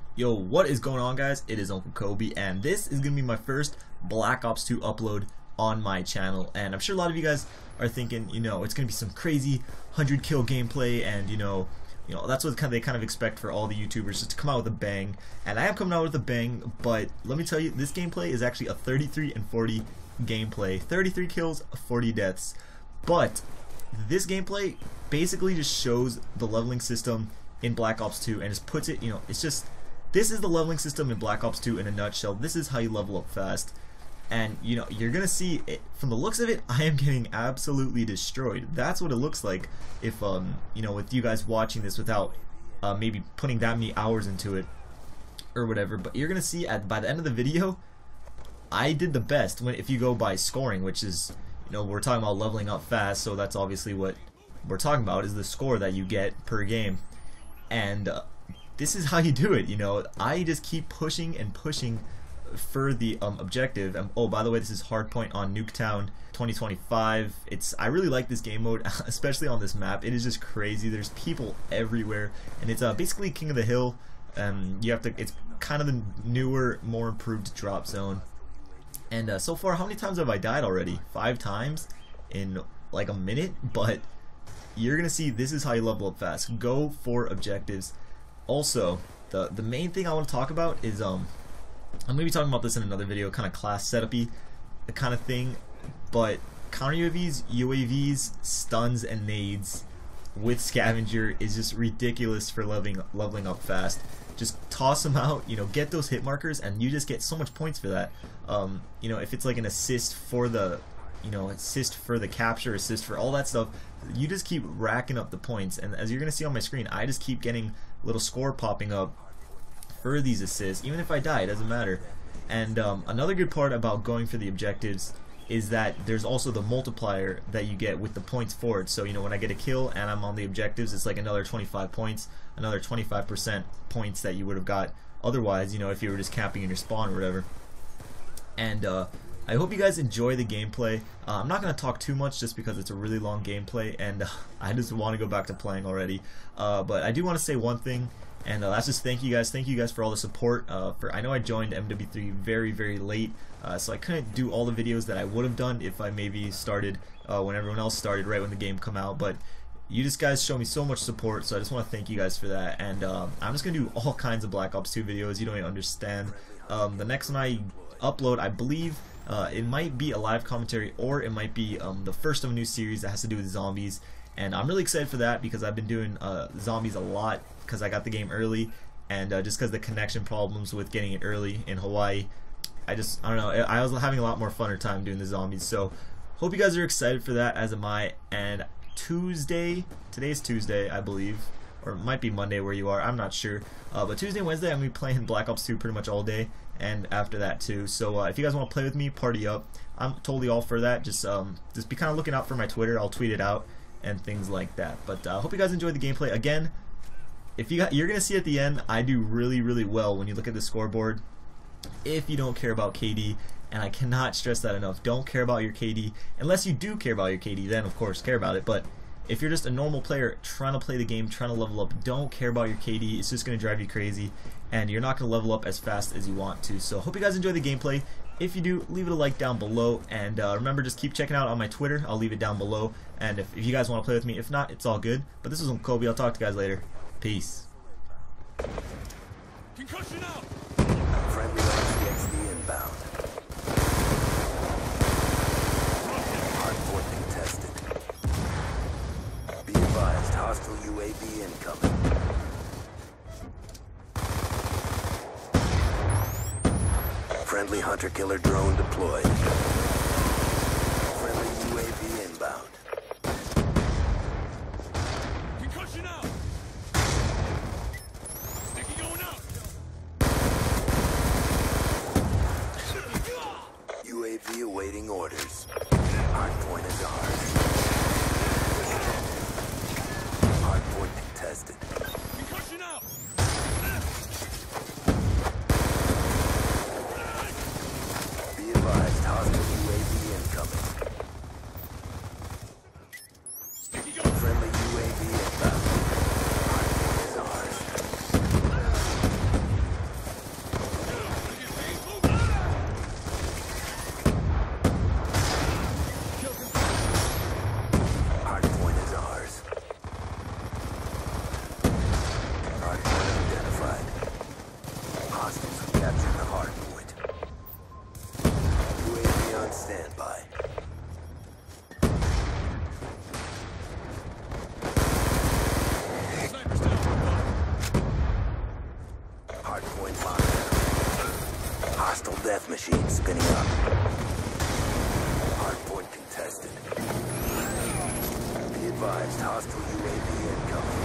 Yo, what is going on, guys? It is Uncle Kobe, and this is gonna be my first Black Ops 2 upload on my channel. And I'm sure a lot of you guys are thinking, it's gonna be some crazy 100 kill gameplay, and that's what they kind of expect for all the YouTubers, just to come out with a bang. And I am coming out with a bang, but let me tell you, this gameplay is actually a 33 and 40 gameplay. 33 kills, 40 deaths. But this gameplay basically just shows the leveling system in Black Ops 2 and just puts it, this is the leveling system in Black Ops 2 in a nutshell. This is how you level up fast. And you're gonna see it, from the looks of it, I am getting absolutely destroyed. That's what it looks like if with you guys watching this without maybe putting that many hours into it or whatever. But you're gonna see by the end of the video, I did the best if you go by scoring, which is, we're talking about leveling up fast, so that's obviously what we're talking about, is the score that you get per game. And this is how you do it. I just keep pushing and pushing for the objective. Oh, by the way, this is Hardpoint on Nuketown 2025. I really like this game mode, especially on this map. It is just crazy. There's people everywhere, and it's basically King of the Hill. It's kind of the newer, more improved drop zone. And so far, how many times have I died already? 5 times in like a minute. But you're gonna see, this is how you level up fast. Go for objectives. Also, the main thing I want to talk about is I'm gonna be talking about this in another video, kind of class setup-y kind of thing. But counter UAVs, stuns, and nades with scavenger is just ridiculous for leveling up fast. Just toss them out, get those hit markers, and you just get so much points for that. If it's like an assist for the capture, assist for all that stuff, you just keep racking up the points. And as you're gonna see on my screen, I just keep getting little score popping up for these assists. Even if I die, it doesn't matter. And another good part about going for the objectives is that there's also the multiplier that you get with the points for it. So when I get a kill and I'm on the objectives, it's like another 25 points, another 25% points that you would have got otherwise, if you were just camping in your spawn or whatever. And I hope you guys enjoy the gameplay. I'm not going to talk too much just because it's a really long gameplay, and I just want to go back to playing already. But I do want to say one thing, and that's just thank you guys for all the support. I know I joined MW3 very, very late, so I couldn't do all the videos that I would have done if I maybe started when everyone else started, right when the game come out. But you guys show me so much support, so I just want to thank you guys for that. And I'm just going to do all kinds of Black Ops 2 videos. You don't even understand. The next one I upload, I believe, it might be a live commentary, or it might be the first of a new series that has to do with zombies. And I'm really excited for that because I've been doing zombies a lot because I got the game early, and just because the connection problems with getting it early in Hawaii, I don't know, I was having a lot more funner time doing the zombies. So hope you guys are excited for that, as am I. And today's Tuesday, I believe, or it might be Monday where you are, I'm not sure, but Tuesday and Wednesday I'm going to be playing Black Ops 2 pretty much all day, and after that too. So if you guys want to play with me, party up, I'm totally all for that. Just be kind of looking out for my Twitter. I'll tweet it out and things like that. But hope you guys enjoyed the gameplay. Again, you're gonna see at the end, I do really, really well when you look at the scoreboard. If you don't care about KD, and I cannot stress that enough, don't care about your KD unless you do care about your KD. Then of course care about it. But if you're just a normal player trying to play the game, trying to level up, don't care about your KD. It's just gonna drive you crazy, and you're not gonna level up as fast as you want to. So hope you guys enjoy the gameplay. If you do, leave it a like down below, and remember, just keep checking out on my Twitter. I'll leave it down below, and if you guys want to play with me, if not, it's all good. But this is Uncle Kobe. I'll talk to you guys later. Peace. Concussion out. Friendly XD inbound. Hardpoint contested. Be advised, hostile UAV incoming. Friendly hunter-killer drone deployed. Friendly UAV inbound. Concussion out. Sticky going out. UAV awaiting orders. Hardpoint is ours. Hardpoint contested. Concussion out. Be advised, hostile UAV death machine spinning up. Hardpoint contested. Be advised, hostile UAV incoming.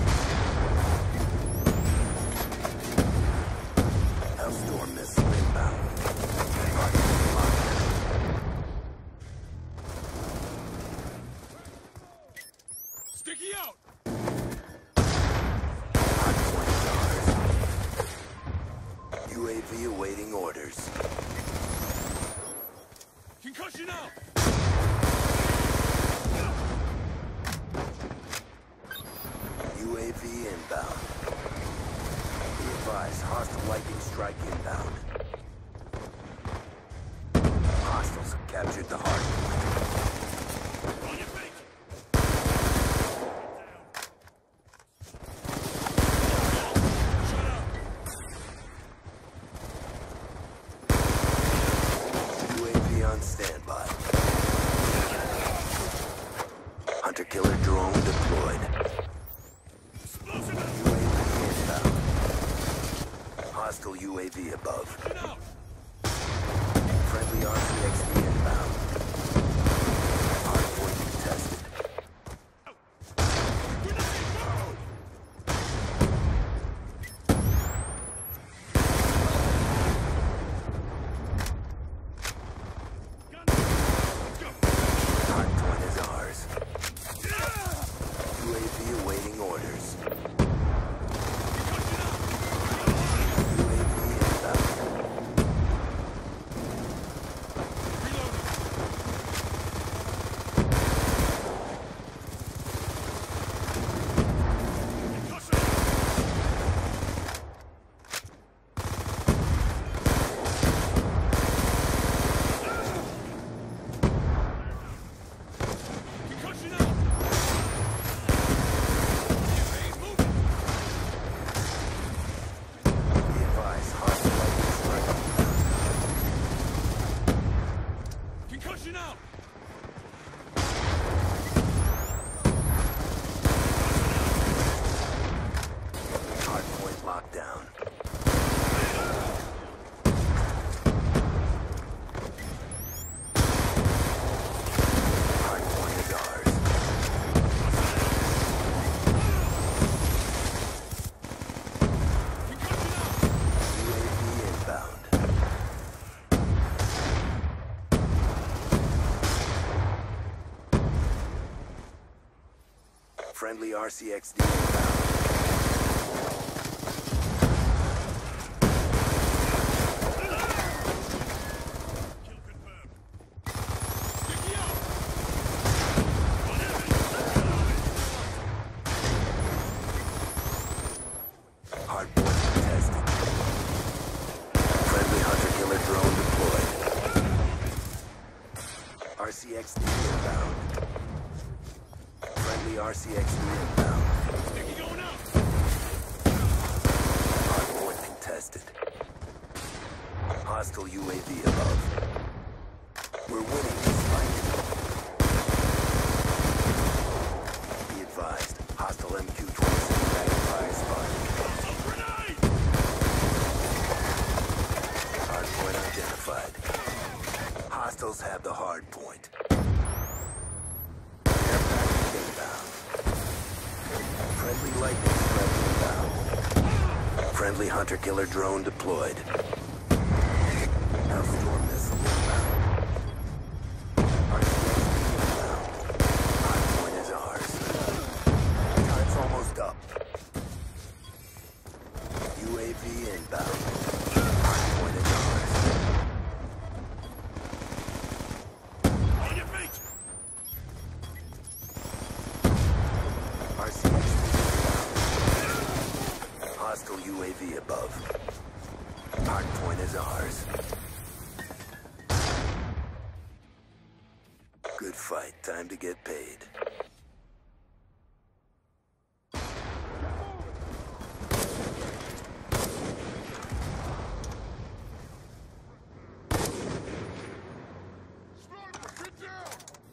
Hellstorm missile inbound. Hardpoint locked. Sticky out! Hardpoint is ours. UAV awaiting orders. Concussion out! UAV inbound. Be advised, hostile lightning strike inbound. Hostiles have captured the hardpoint. On your feet! Shut up! UAV on standby. Hunter-killer drone deployed. Explosive! UAV inbound. Hostile UAV above. Concussion out! Friendly RCXD inbound. Hardpoint contested. Grenade! Move! Gun! Let's go! Hardpoint is ours. UAV awaiting orders. Concussion out! UAV inbound. Reloading! Concussion! Concussion out! Moving! Be advised, hostile lightning strike inbound. Concussion out! Hardpoint lockdown. Hardpoint is ours. Concussion out! UAV inbound. Friendly RCXD inbound. Kill confirmed. Sticky out! On enemy! Hardpoint contested. Friendly hunter-killer drone deployed. RCXD inbound. Friendly RCXD inbound. Sticky going out! Hardpoint contested. Hostile UAV above. We're winning this fight. Be advised, hostile MQ-27 magnifier spotted. Hostile grenade! Hardpoint identified. Hostiles have the hard point. Air package inbound. Friendly lightning strike inbound. Friendly hunter-killer drone deployed. Hellstorm missile inbound. RCXD inbound. Hardpoint is ours. Time's almost up. UAV inbound. Hardpoint is ours. On your feet! RCXD inbound. Hostile UAV above. Hardpoint is ours. Good fight. Time to get paid. Sniper, get down!